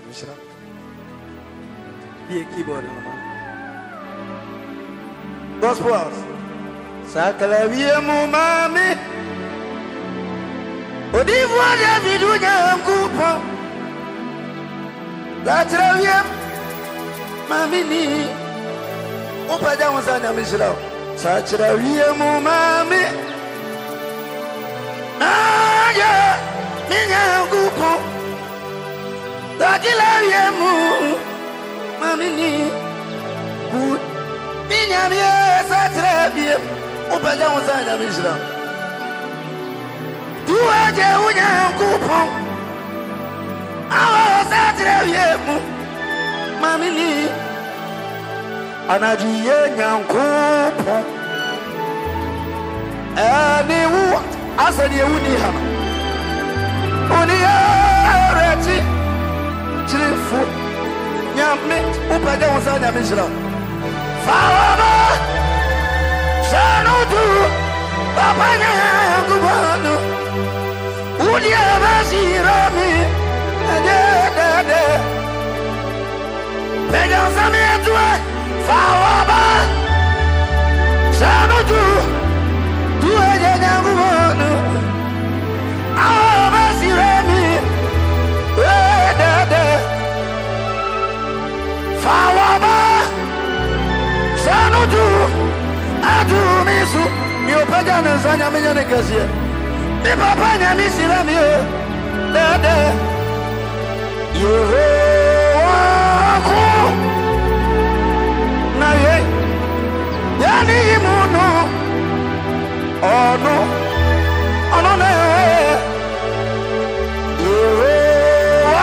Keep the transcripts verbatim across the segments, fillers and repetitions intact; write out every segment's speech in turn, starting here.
Mishra. Be a keyboard. Gospels. Sakalavia Mumami. Odivoa David Uyangupo. Latravia Mamini. Opada Wasana Mishra. Sakalavia Mumami. Ah, yeah. Minyangupo. Sakalavia Mamini. Good. Minyamie Sakalavia. Opada Wasana Mishra. Tuaje Uyangupo. Awa Sakalavia Mamini. Anajiye Nyangupo. Ani wu asani ewuni ha. Oni areti chirifu nyame upade wonsa nyame shira. Fawaba shanudu papa Nyankopɔn. Udi abashirami de de de. Pega sami atwa fawaba shanudu tuaje Nyankopɔn. Abashirami de de. Fawaba shanudu adu misu mi opaja nzanya menyane kasia. Mi papa nyami sirami de de. Yehowa na ye yani imuno ono ono na Yehowa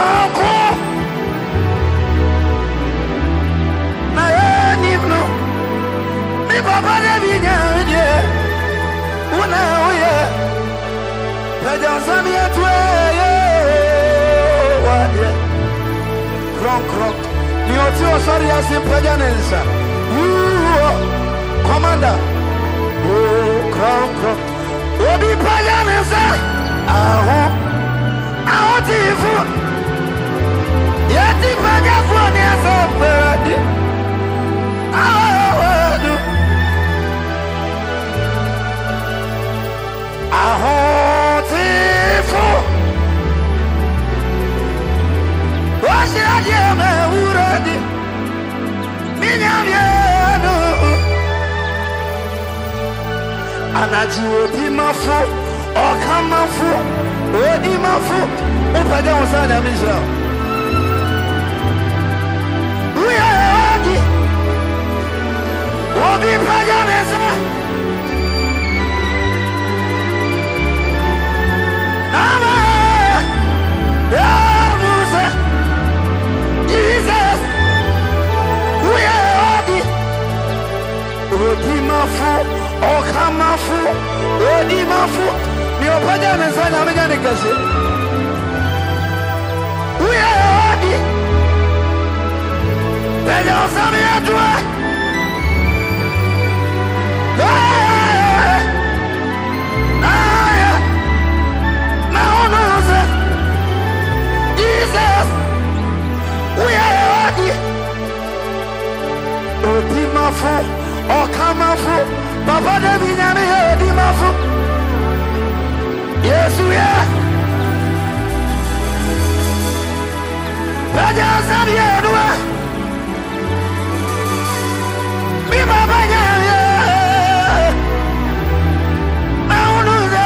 na ye imuno mi papa de binyanye una oye peja sami etwe wa ye kron kron ni oti osori ase peja nensa commander oh kron kron obi peja nensa aho aho tifu yeti peja fu ni ase pedi aho aho tifu washiraje me uradi minyamiano anaji odi mafu okamafu odi mafu upaja usana Mishra. Uya odi obi paja mesa Ama ya Musa Jesus Uya odi odi mafu okamafu odi mafu mi opaja mesa na mejane kasi. Uya odi peja osami atwa Jesus, we are ready. Odimafu, okamafu, Papa de binyami odimafu. Yes, we are. Raja Sabia dua. Mi Papa nyaya. Maunuza.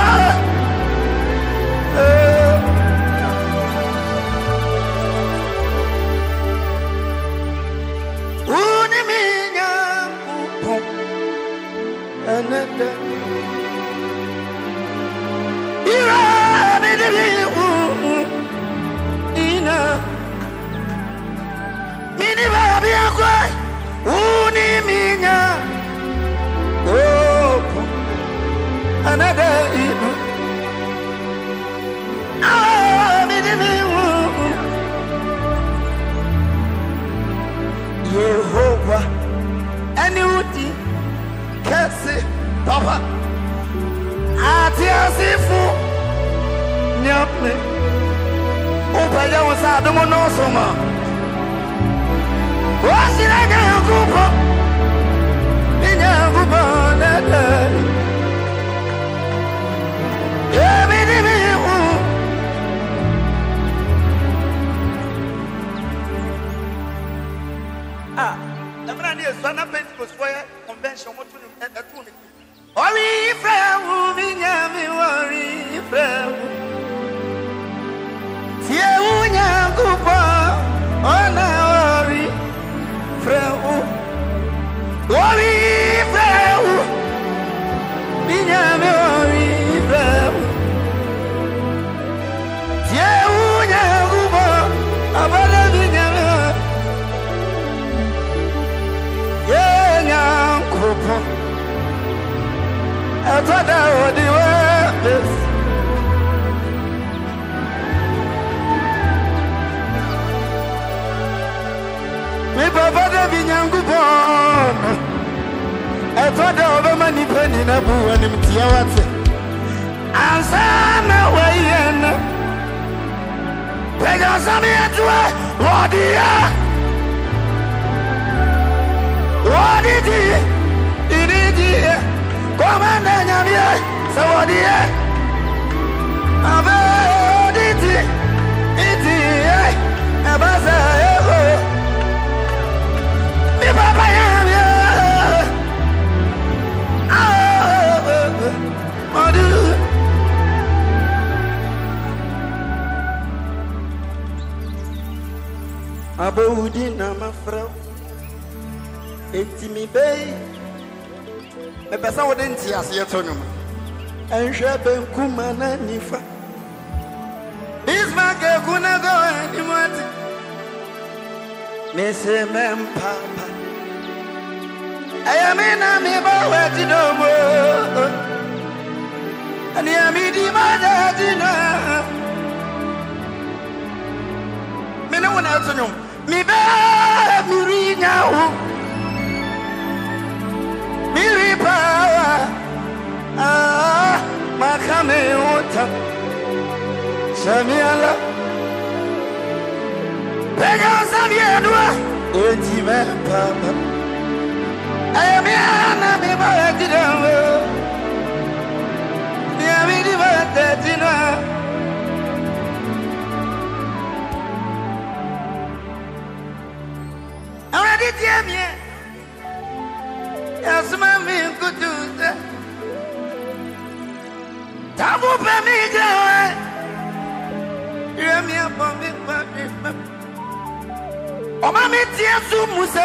Yehovah, any uti, kasi, Papa, ati asifu, nyapne, upaya wasa wadumo no soma. Wasiranya yakupo. Inya yakupo nada. Ebidi bihu. Ah, namna ni sana Pentecost for convention mo tunu etunu. Ori frewu binyami ori frewu. Tie unya kupo ona ori frewu. Ori frewu binyami ori frewu. Tie unya kupo abala binyami yenya kupo. I thought I would do this. Me papa de binyangu bon. I thought I would money penny na bu and him tiawate. Ansana wayena. Pega sami atwa. Wadia. Wadidi. Ididi. Come on, Nyamia, so what do you? I'm a ditty, itty, a bazaar. Me papa, oh, do Abudi Namafra, Etimi Bay. Me pesa wo den ti ase yetonum enhwe ben kuma na nifa Bismarck kuna go animati me se mem papa ayamina me ba wati do mo ani amidi ma da dina me no wona yetonum me ba mirinya ho Miri power, ah, makame ota, Shamiala, Pega Saviedua, Ejime Papa, Ayamiana, me Baradina, Yamidi Baradina. Already, dear me. Yes, mammy, could do that. Tabu Pemiga. Hear me upon me, baby. Oh, mammy, tears to Musa.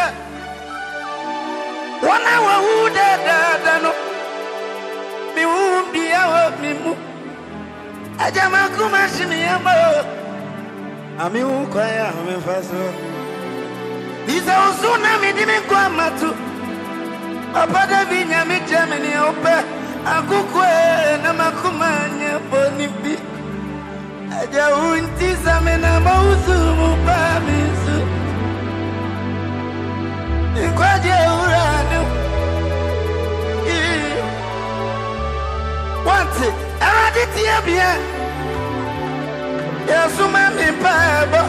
One hour, who dead, no. Me won't be out, me move. I jam a commission, I'm you, quiet, I'm fast. These are soon, I didn't come to. Papa da vinya mi Germany ope akukwe na makumanya bonibi aja unti zamena mauzu mupamisu ikwaje uranu wanti araditi ebia yasuma mi pabo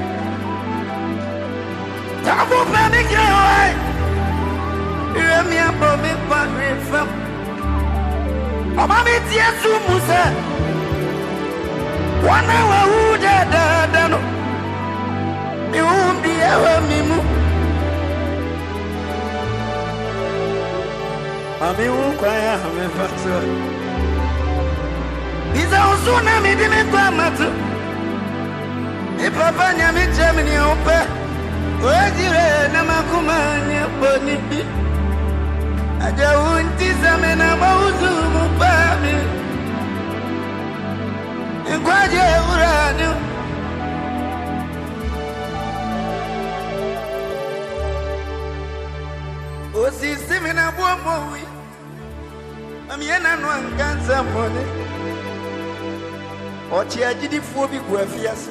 tabu pamike Remi abo mi pa refam. Ọba mi ti esu musa. Wana wa hu da da da no. Mi hu bi ewa mi mu. Ami hu kwa ya me fatwa. Iza usuna mi di mi kwa matu. E papa nya mi Germany ope. Ojire na makumanya bonibi. Aja unti zamena mauzu mupami Nkwaje uranu Osi simina buwa mwi Amiena nwanganza mwone Ochi ajidi fuobi kwa fiasi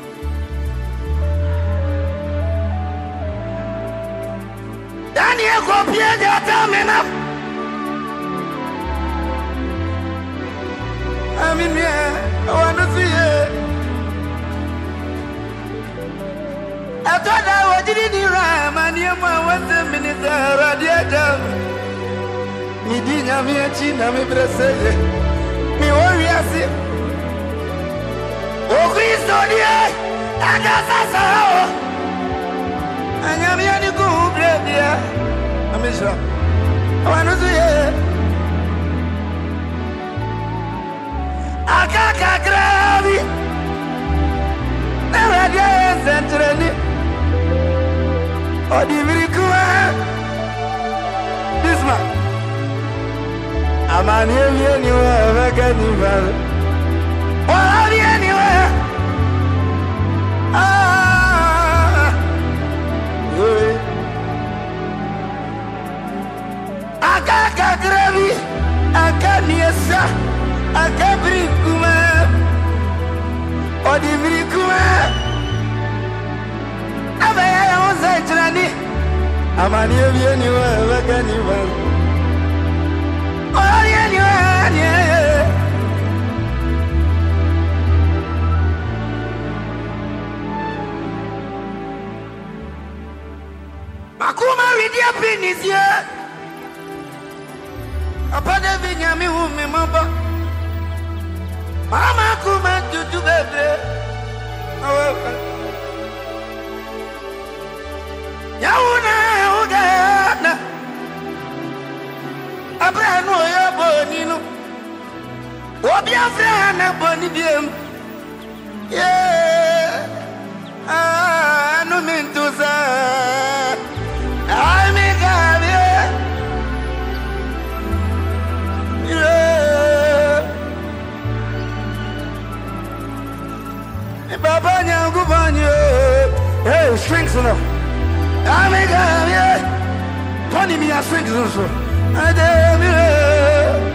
Daniel kopie jata mena Aminia, I want to see you. I thought I was in Ram and you was a minister radiator. Me didn't have a chin, I'm a brother. Me warriors. Oh, Christo, dear, I got us all. I am here to go, dear. I'm sure. I want to see it. I can't grab it. Never get sent. Oh, the miracle. This man. I'm an alien, you have a carnival. Oh, are you anywhere? Ah, I can't grab it. I can't hear, sir. I can't breathe, woman. Oh, the miracle. I'm an alien, you have a carnival. Oh, yeah, yeah, yeah. Makuma with your penis here. Upon the Vinyami whom me mama. Mama Kuma to do better. However, Yauna, Ugana. A brand new bonino. What your friend, a bonidium? Yeah, I no mean to say. I make a yeah. Baba Nyangu Banyo. Hey, strings enough. I make a yeah. Tony me a strings also. I damn it.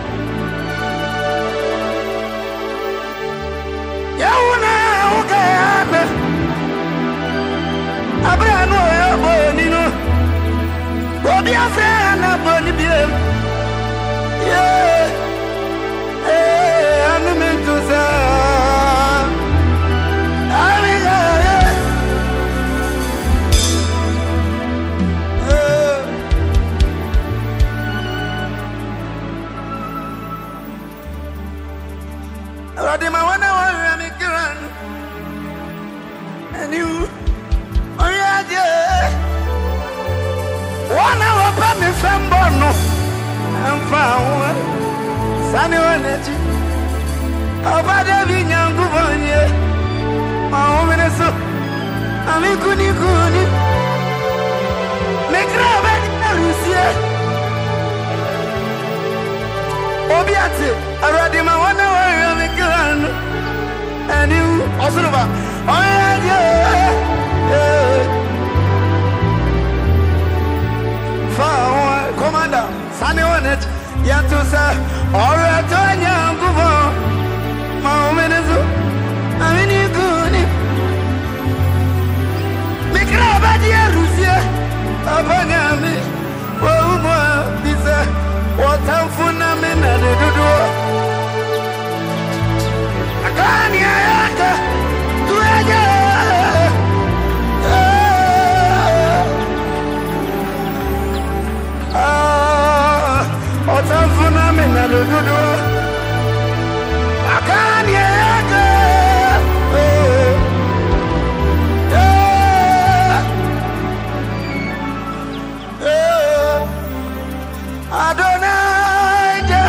Yauna, okay. I bring no your bonino. What be a friend of Bonnie? Yeah, hey, I'm meant to say. I mean, I did my one hour, I'm a girl. And you, oh, yeah, yeah. One hour, but me from Bono. I'm found. Sunny one, about every young woman. My woman is so. I'm a goody goody. Make love at Lucia. Obiati, I read him. I wonder where I'm a girl. And you also about. Oh, yeah, yeah. Far commander, Sunny on it, yet to say, all right, to young go my minutes. I mean, you good. Make love at Lucia. Upon me, oh, my pizza. What time for Namin and the Dudu? I can't hear to a Ah, what time for Namin and the Dudu? I can't hear Adonai,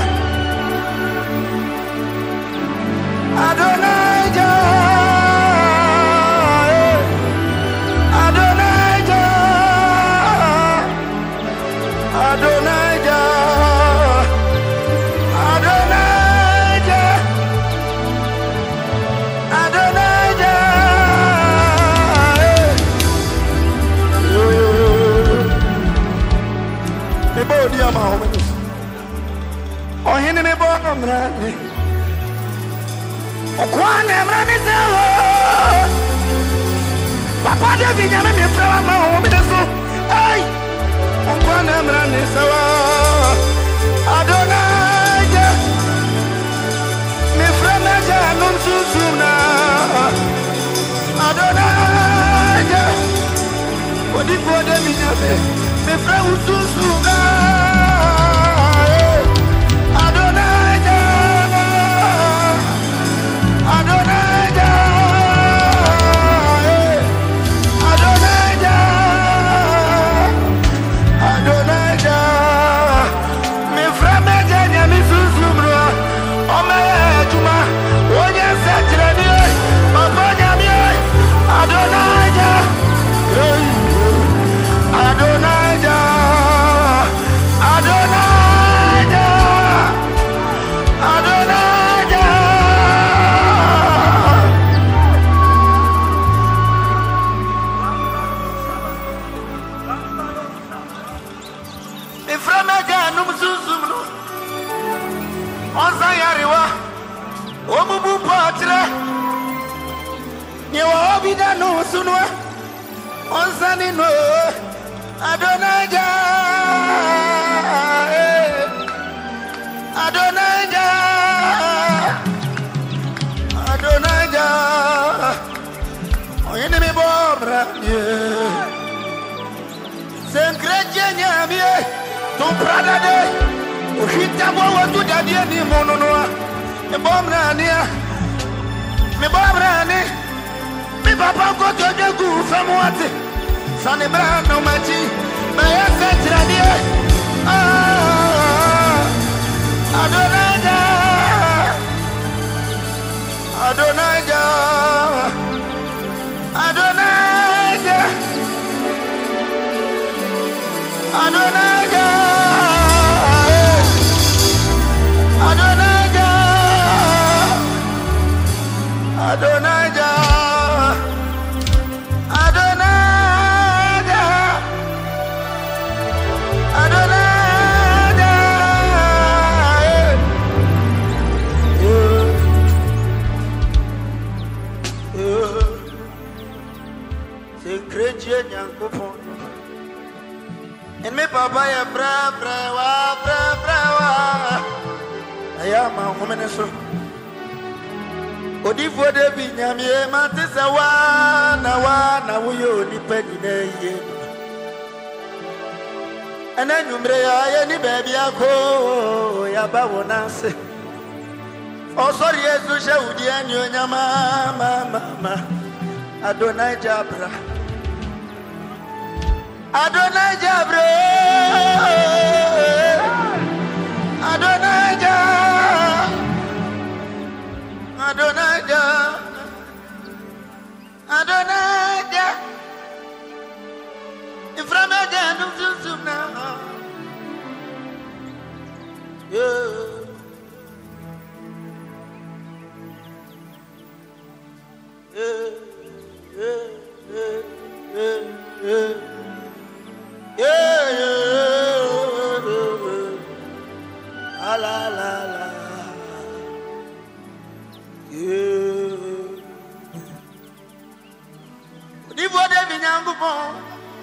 Adonai, Adonai, Adonai, oh, he me born on me. Oh, Kwan, I'm running down. Papa, the Vinyamin, you from my home in the soup. Hey, oh, Kwan, I'm running so. Adonai, me from the Janum Susuna. Adonai. me me fra ususuga no sunwa onsani no adonaja adonaja adonaja oyene mi bomra senkreje nyamie ton prada de o hita bo watu dadie ni mononoa e bomra nia me bomra ni mi papa go to the go famuate sane bra no machi me yasa tradie ah adonaja adonaja adonaja adonaja adonaja adonaja and me papa ya bra bra wa bra bra wa aya ma woman so odifo de bi nyame ma te se wa na wa na wo yo ni pani na ye ana nyumre ya ye ni baby ako ya ba wona se o sorry yesu she udi ani onyama mama mama Adonai Jabra Adonai Jabra Adonai Jabra Adonai Jabra Adonai Jabra Iframa Janu Susuna Yeah Yeah Yeah, yeah, yeah, yeah, yeah, yeah, la la la la, yeah. The word of the young boy,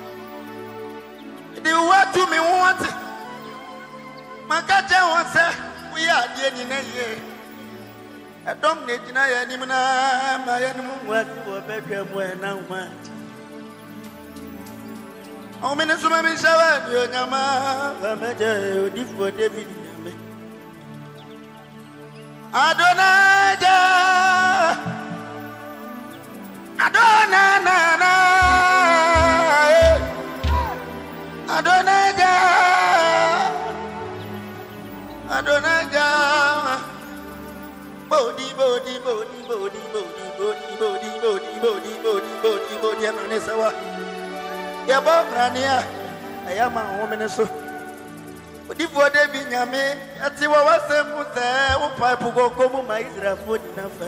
the word to me want. My catcher wants we are dear in a year. I don't need to know any man. I am what for better when I want. How many so many shower you Yama? I'm a jail for David. Adonai, Adonai, Adonai, Adonai. Body, body, body, body, body, body, body, body, body, body, body, body, I'm on this hour. Yeah, Bob Rania, I am a woman so. But if what they be yame, I see what was the mother, who pipe go come my Israel food enough.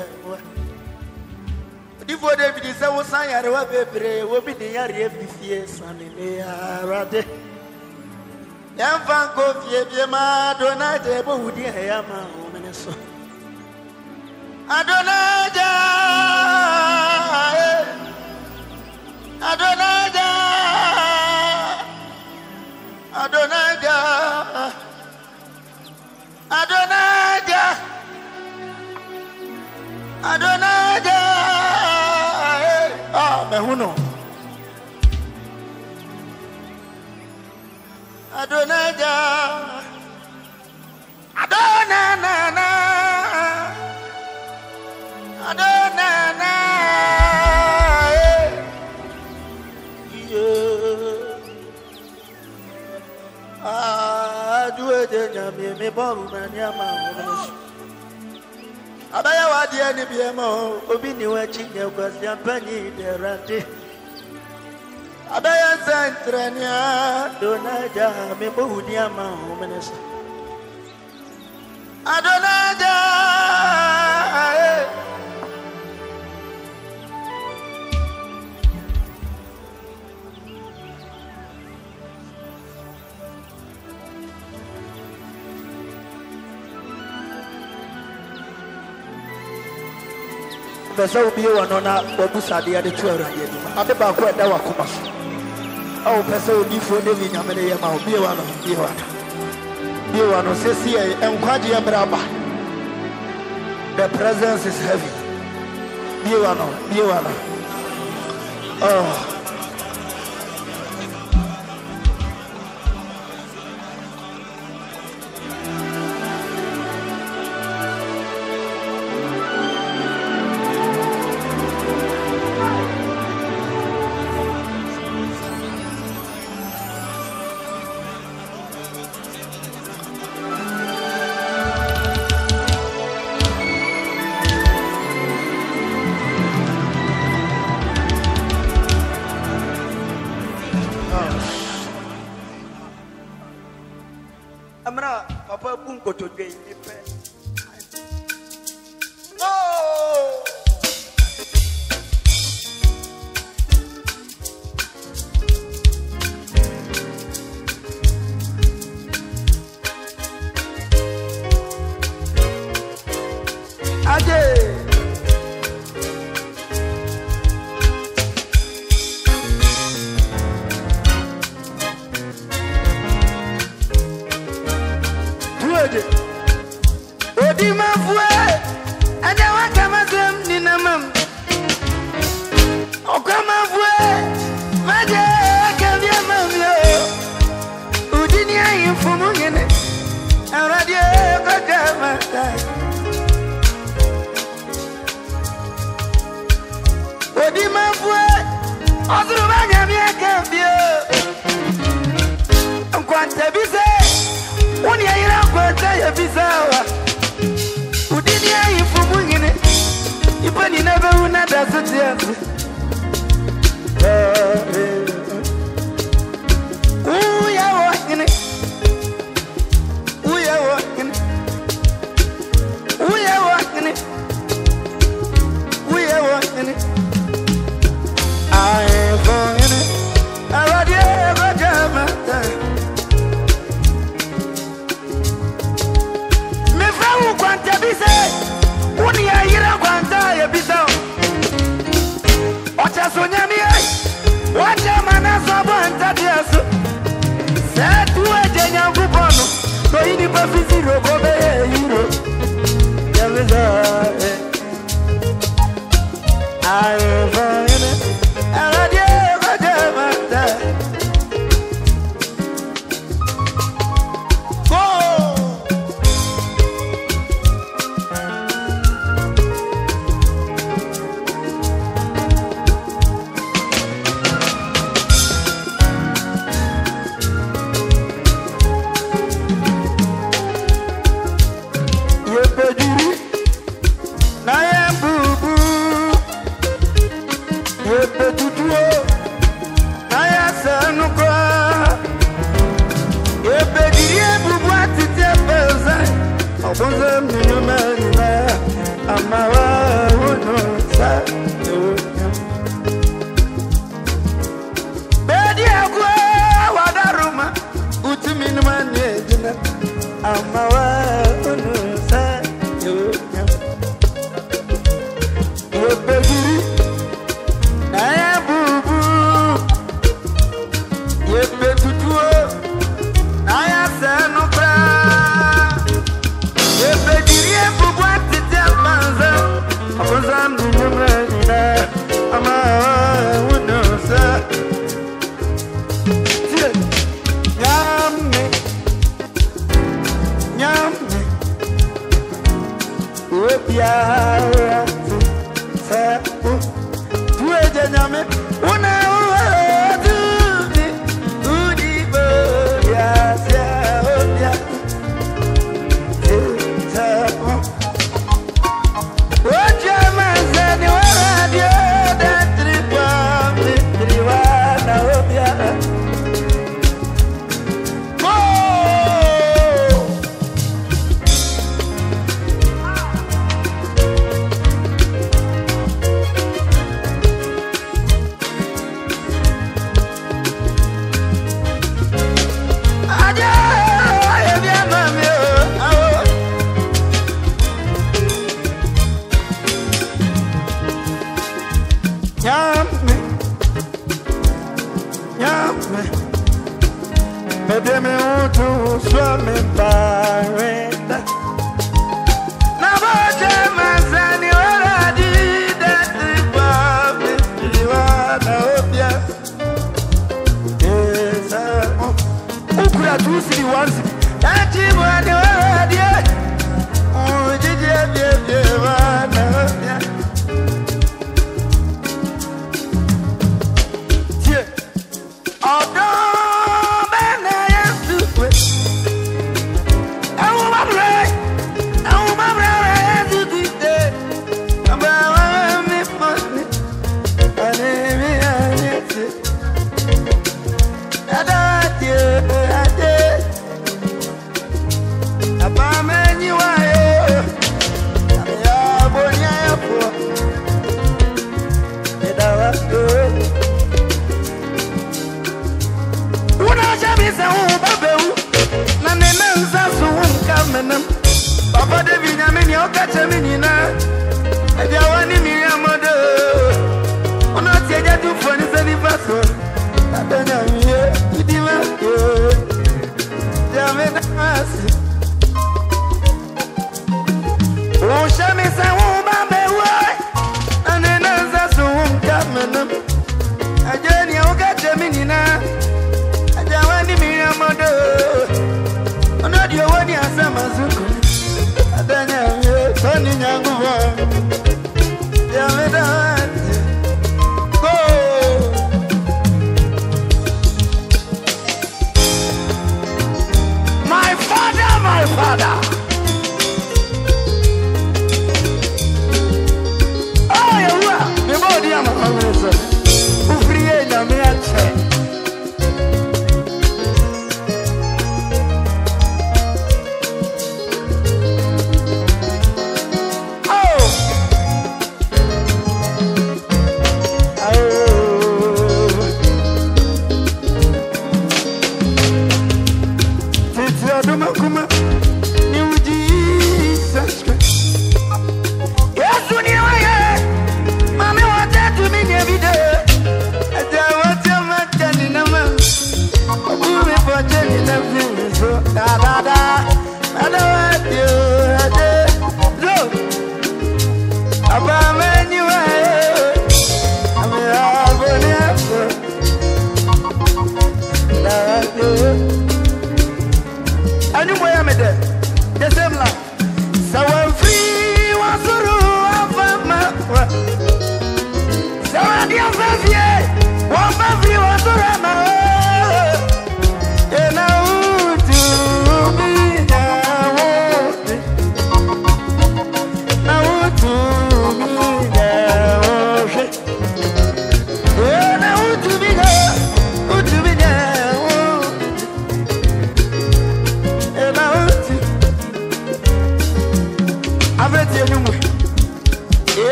But if what they be the was I had a baby, will be the area of years, and they are rather. Young Van Gogh, Yama, Donat, who dear, I am a woman so. Adonai, Adonai, Adonai, Adonai, Adonai, ah, me huno. Adonaja Adonana Adonana yeah ah do it nyame me boru na nyama abaya wadi ani biemo obi ni wa chinye kwasi ampanyi derante abaya santrania donaja me bohu nyama omenesa Adonaja Pesa ubi wanona wabusadi ya detuera yedi adeba kwa dawa kumaso au pesa odifu nevi nyamene yema ubi wano ubi wano ubi wano sesi ya enkwaji ya mraba the presence is heavy ubi wano ubi wano oh Amra papa bunko to dwe ipe oh Ade Odi mafue anya wakamazem ninamam okamafue maje kambia mamyo udini ayifumu ngene aradio kokamata Odi mafue ozurubanya mia kambio Nkwante bise Uni ya ila kwata ya bisawa Udini ya ifumu ngine Ipa ni nebe unada suti yansi Uya wa ngine Uya wa ngine Uya wa ngine Uya wa ngine Ae for ngine Awadie kwa jamata Kwanta bise uni ya ira kwanta ya bisa Ocha sonyami ai Wacha manasa bwanta diasu Setu eje nyangu bono No ini pa fiziro kobe ye hiro Ya bisa Ae fayene Aladie kwa jamata Bubwa me. Maybe me want to swim in parade. Now what am I saying? You already that the baby you are now, yeah. Yes, oh, who could have two city ones? That you want you already. Oh, did you have you are now, yeah. Papa David, I mean, you're catching me now. And you're one in me, I'm mother. I'm not saying that you funny, any vessel. I don't know, you didn't go. Damn it, I see. Oh, show me some woman, boy. And then there's a woman coming. I don't know, catch me now. I don't want to be a mother. I'm not your one, you're some Azuko. Tony Nyanguwa, Yameda, go. My father, my father. Oh, you are the body of my husband. Who created a miracle?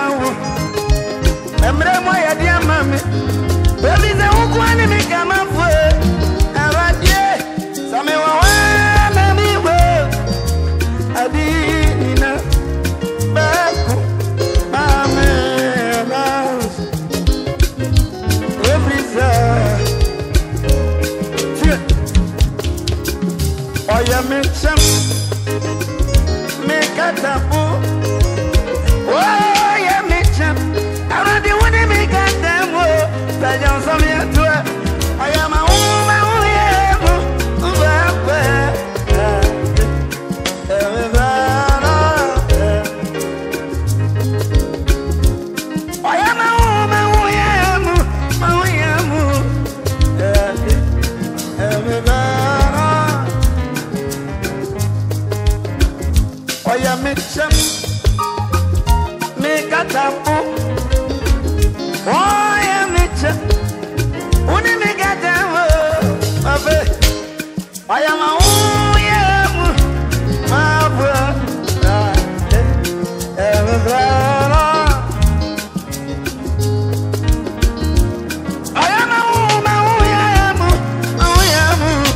Emre moya dia mami, baby ze ukwane mi kama fwe. am some to it. I am a woman who make a tapu. Oh, yeah, Mitch. Only make a tapu. I am a oh, yeah, my brother. I am a woman, oh, yeah, oh, yeah,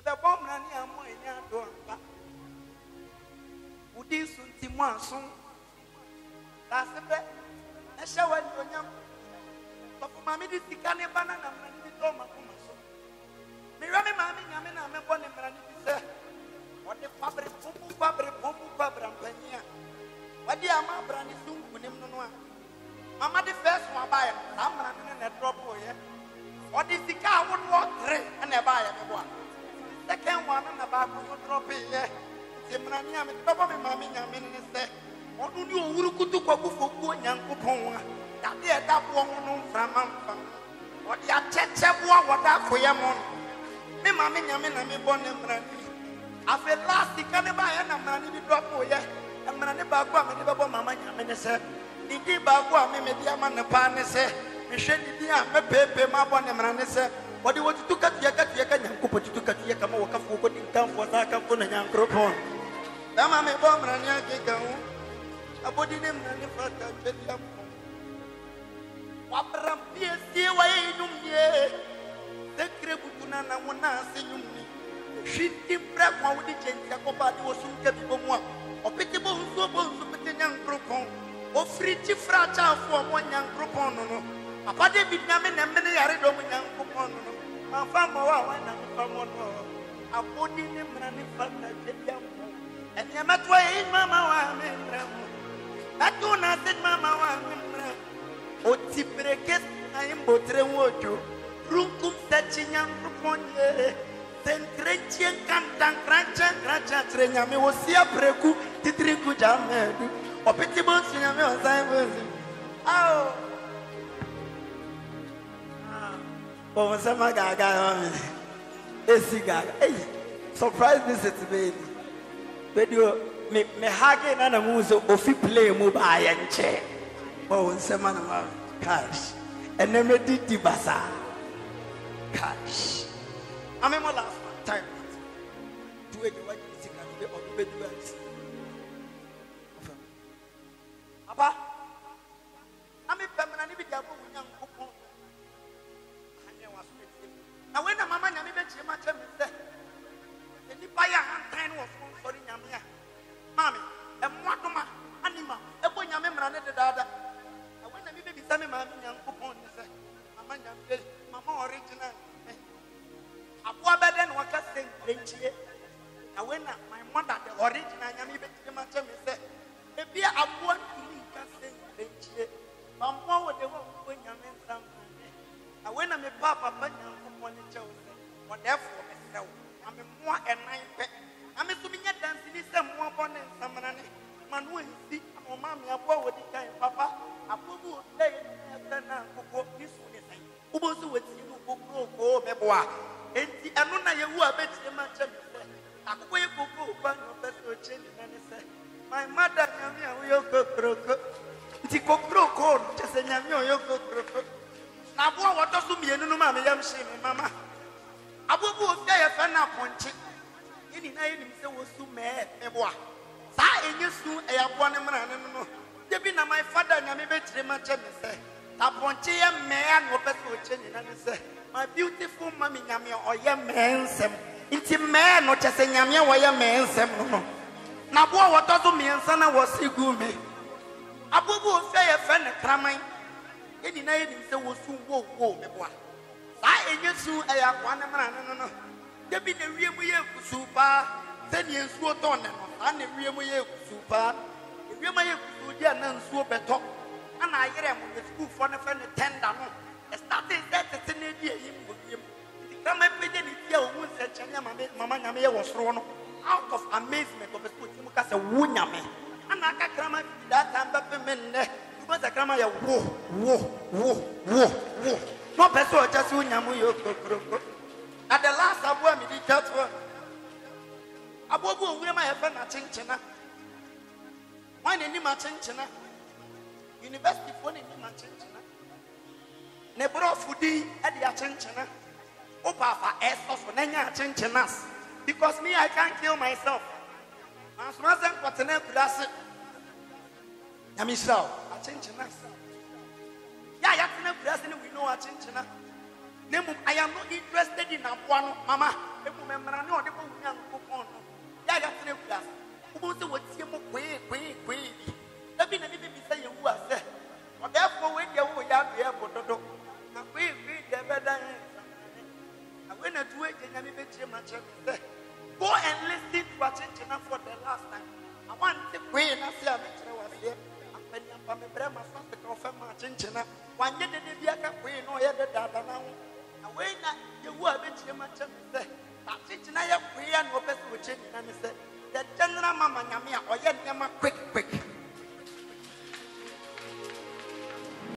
The bomb ran near more in your door. Would you soon see more soon? That's the best. I shall wait for you. But for my minute, the canny banana and the doma. Mirami, mammy, yamin, I'm a bonnet man. What the fabric, bumbu, fabric, bumbu, fabric, and penia. What the ama brandy soon with him no one. Mamma, the first one buy it. I'm running in a drop for you. What is the car would walk three and a buy one? Second one and a bag will drop it here. Timrania, probably mammy, yamin, and say, what do you do to go for good young coupon? That dear that woman from Mamma. What the attention what that for your money? Me mammy, yamin, and me born and brandy. I feel last the cannibal and a man in the drop for you. And man, the bagua, and the baba, mamma, yamin, said, the bagua, me, the man, the pan, said, Michel, the young, paper, my one, and man, said, what do you want to cut your cat, your cat, and put you to cut your come over for putting down for that come and young group on. The mammy bomb and young go. A body name and the first time. Wapram, dear, see away, you ye. The cributuna, and one answer you. She didn't break one with the change, Jacoba was soon get one. Or pitiable, so both with the young group on. Or free to frata for one young group on. A party with Yamin and many are young group on. My farmer, one and from one more. A body name and the fact that the young. And Yamatway, Mamma, I do not think Mamma. O Tiprekes, I am Botrewojo. Runkum Satching upon ye. Then Christian Cantan Crancha, Crancha, Trenami was here preku, Titriku Jam, or Petibus, Yami was I was. Oh, oh, some gaga, a cigar. Hey, surprise visit, baby. But you me hagin and a muso of you play mobile and chair. Oh, some of cash. And then we did the bazaar. Cash. I remember last time. Do it what you think I do or do it. Papa, I'm a permanent with your young coupon. Now, when the mamma and I met you, my time is there. And you buy a hand time of for Yamia. Mammy, and what ma anima, a boy Yamim ran at the dada. And when the baby Sammy Mammy young coupon, Mamma, Mamma original. A poor bed and what I say, Renchie. And when my mother, the original Yami, my time is there. If you are one to me, can say, Renchie. Mamma, what they want when Yamin something. And when I'm a papa, Banyan upon the chosen, whatever myself, I'm a more and nine pet. I'm assuming you're dancing is some more bonnet and some money. Man, when you see, oh, mammy, a boy with the time, papa, a boo day, and then I'll this one is saying, who was with you, who go, me boy. And the Anuna, you are better than my chum. I go, you go, one of the best change, and say, my mother, we are cook, the cook, just a young cook. Now, what does you mean, no, mammy, I'm saying, mamma. I will go there if I'm not pointing. Any night, so was too mad, a boy. Sa in you soon, I have one man. There be my father, and I bet you much. Say, Tapontia man, or better change, and say, my beautiful mammy, Yamia, or young man, Sam. It's a man, not just a Yamia, or young man, Sam. Now, what does you mean, son, I was a good me. I will go say a friend, a cramming. Any night, so was soon walk, walk, me boy. I ain't soon, I have one man. There be the real super, ten years sword on and the real super. The real Sudan and super top. And I hear him with school for the friend ten down. A starting that the ten year him with him. The grammar pigeon is here, who said Mamma Yamia was thrown out of amazement of the school because a wunyame. And I can't grammar that time, but men there. You must have grammar, whoa, whoa, whoa, whoa, whoa. No person just wunyamu yo kokoro. At the last abua mi di tatwa. Abobu we ma yefa na chenchena. Why ni ma chenchena? University phone ni ma chenchena. Ne bro fudi e di chenchena. Opa fa eso so na nya chenchenas. Because me I can't kill myself. As much as kwatena kurase. Na mi sraw, a chenchenas. Yeah, yeah, we know a chinchina. I am not interested in a one, Mama. Remember, no, the young coupon. Yaga class. Who was the queen, queen, queen? Let me say you were said. Therefore, when you were young, you have to we read the better. I went to it and I made much of go and listen to what for the last time. I want the queen, I say, I was here. I'm a brand of the confirm my chinchina. One year the Biaka queen or the data now. I wait that you were a bit much of the chinchina, queen, or best with chin, and I said, the general mamma, or yet, quick, quick.